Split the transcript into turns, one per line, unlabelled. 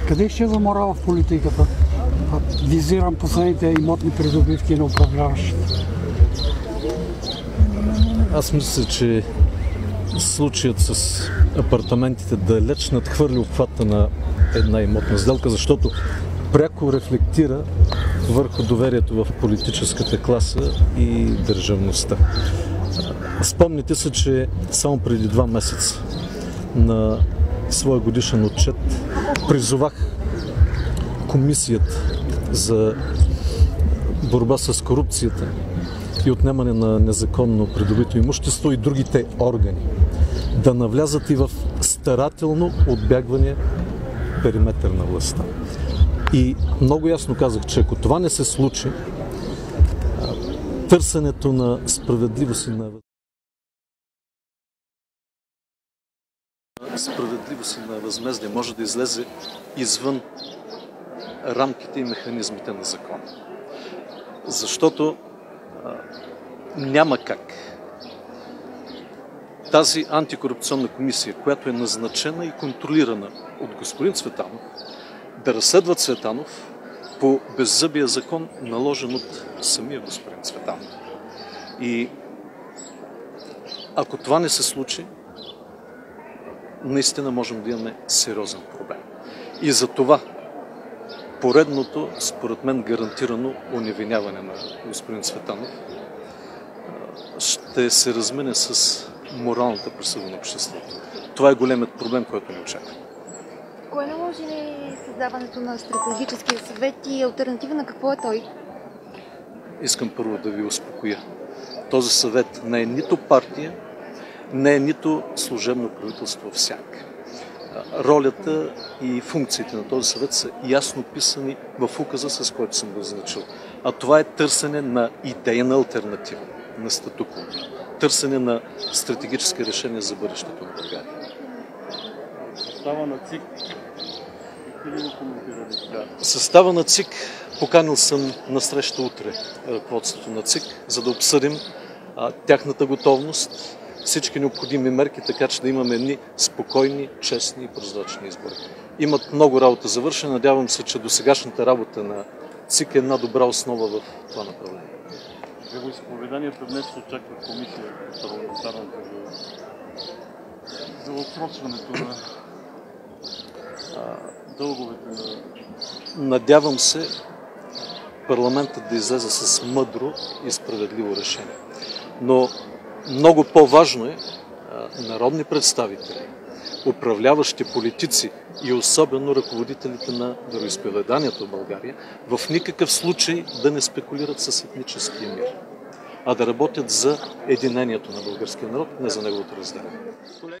Къде изчезва морала в политиката? Визирам последните имотни придобивки на управляващите.
Аз мисля, че случаят с апартаментите далеч надхвърли обхвата на една имотна сделка, защото пряко рефлектира върху доверието в политическата класа и държавността. Спомните се, че само преди 2 месеца на своя годишен отчет призовах Комисията за борба с корупцията и отнемане на незаконно придобито имущество и другите органи да навлязат и в старателно отбягване периметър на властта. И много ясно казах, че ако това не се случи, търсенето на справедливост и на възмездие може да излезе извън рамките и механизмите на закона. Защото няма как тази антикорупционна комисия, която е назначена и контролирана от господин Цветанов, да разследва Цветанов по беззъбия закон, наложен от самия господин Цветанов. И ако това не се случи, наистина можем да имаме сериозен проблем. И за това поредното, според мен, гарантирано оневиняване на господин Цветанов ще се размине с моралната присъда на обществото. Това е големият проблем, който ни очаква.
Кое наложи създаването на стратегическия съвет и алтернатива на какво е той?
Искам първо да ви успокоя. Този съвет не е нито партия, не е нито служебно правителство всяка. Ролята и функциите на този съвет са ясно писани в указа, с който съм го назначил. А това е търсене на идейна алтернатива на статуквото. Търсене на стратегически решения за бъдещето на България.
Състава на ЦИК.
Състава на ЦИК поканил съм на среща утре ръководството на ЦИК, за да обсъдим тяхната готовност, всички необходими мерки, така че да имаме едни спокойни, честни и прозрачни избори. Имат много работа за вършене. Надявам се, че досегашната работа на ЦИК е една добра основа в това направление.
Вероизповеданията днес очаква комисия парламентарната за отсрочването на дълговете на...
Надявам се парламентът да излезе с мъдро и справедливо решение. Но много по-важно е народни представители, управляващи политици и особено ръководителите на вероизповеданията в България в никакъв случай да не спекулират с етническия мир, а да работят за единението на българския народ, не за неговото разделение.